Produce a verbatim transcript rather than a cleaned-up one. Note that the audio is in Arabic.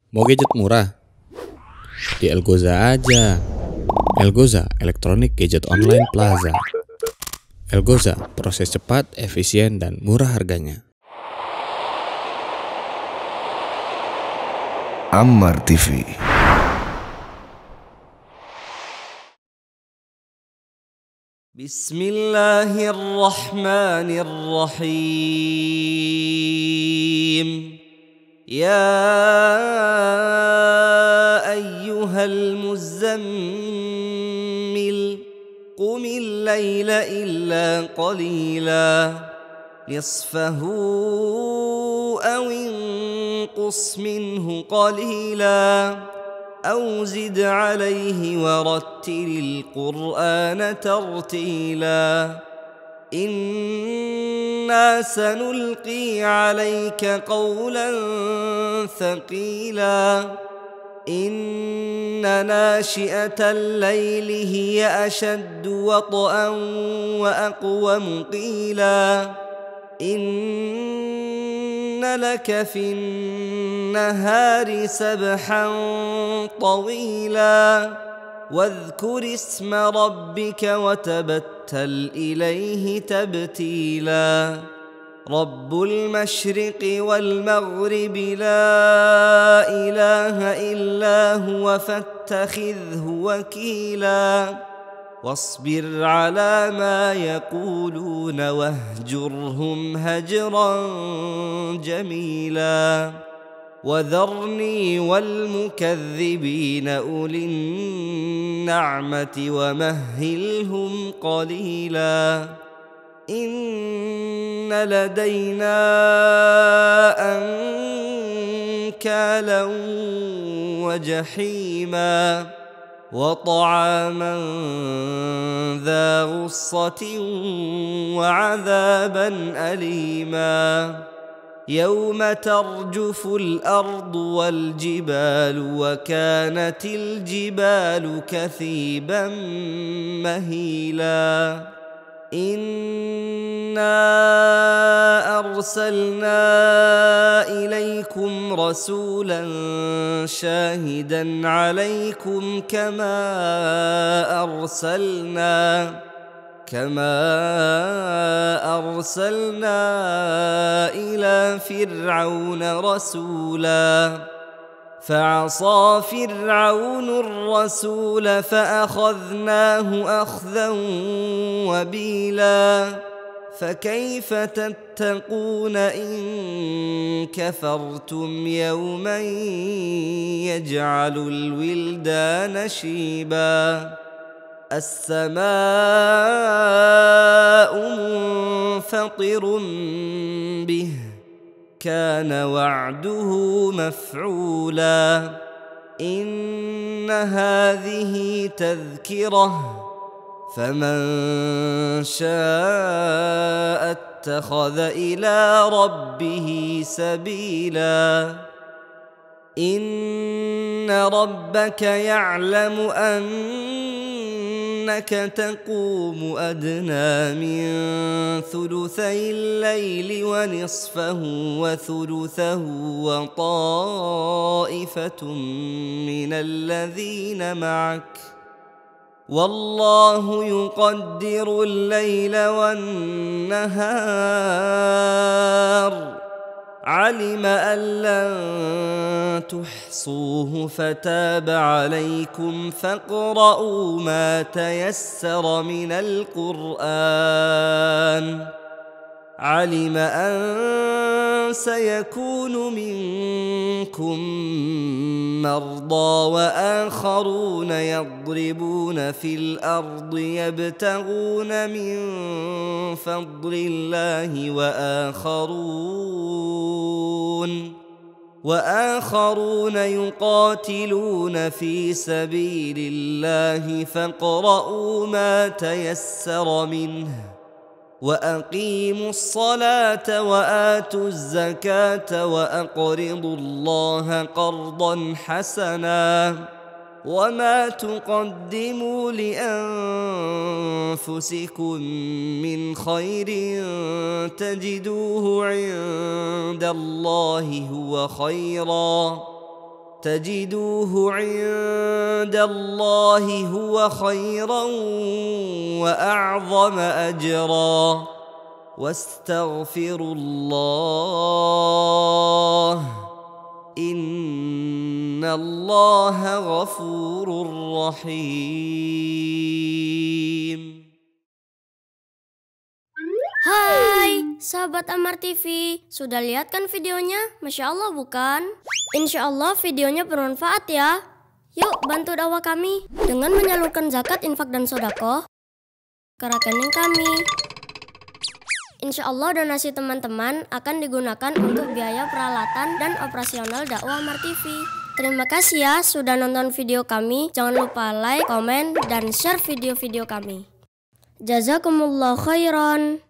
Mau gadget murah? Di Elgoza aja. Elgoza, Electronic Gadget Online Plaza. Elgoza, proses cepat, efisien, dan murah harganya. Ammar T V. Bismillahirrahmanirrahim. Ya ayyuhal muzammil, qumil layla illa qalila, nisfahu aw inqus minhu qalila, أو زد عليه ورتل القرآن ترتيلا. إنا سنلقي عليك قولا ثقيلا. إن ناشئة الليل هي أشد وطئا وأقوم قيلا. إن لك في النهار سبحا طويلا. واذكر اسم ربك وتبتل إليه تبتيلا. رب المشرق والمغرب لا إله إلا هو فاتخذه وكيلا. واصبر على ما يقولون واهجرهم هجرا جميلا. وذرني والمكذبين أولي النعمة ومهلهم قليلا. إن لدينا أنكالا وجحيما وطعاما ذا غصة وعذابا أليما. يوم ترجف الأرض والجبال وكانت الجبال كثيبا مهيلا. إنا أرسلنا إليكم رسولا شاهدا عليكم كما أرسلنا كما أرسلنا إلى فرعون رسولا. فعصى فرعون الرسول فأخذناه أخذا وبيلا. فكيف تتقون إن كفرتم يوما يجعل الولدان شيبا. السماء منفطر به كان وعده مفعولا. إن هذه تذكرة فمن شاء اتخذ إلى ربه سبيلا. إن ربك يعلم أنك تقوم أدنى من ثلثي الليل ونصفه وثلثه وطائفة من الذين معك، والله يقدر الليل والنهار. علم أن لن تحصوه فتاب عليكم فاقرؤوا ما تيسر من القرآن. علم أن سيكون منكم مرضى وآخرون يضربون في الأرض يبتغون من فضل الله وآخرون وآخرون يقاتلون في سبيل الله فاقرؤوا ما تيسر منه. وأقيموا الصلاة وآتوا الزكاة وأقرضوا الله قرضا حسنا. وما تقدموا لأنفسكم من خير تجدوه عند الله هو خيرا تجدوه عند الله هو خيرا وأعظم أجرا واستغفروا الله إن الله غفور رحيم. Hai, sahabat Amar T V, sudah lihat kan videonya? Masya Allah bukan? Insya Allah videonya bermanfaat ya. Yuk bantu dakwah kami dengan menyalurkan zakat, infak, dan sodako ke rekening kami. Insya Allah donasi teman-teman akan digunakan untuk biaya peralatan dan operasional dakwah Amar T V. Terima kasih ya sudah nonton video kami. Jangan lupa like, komen, dan share video-video kami. Jazakumullah khairan.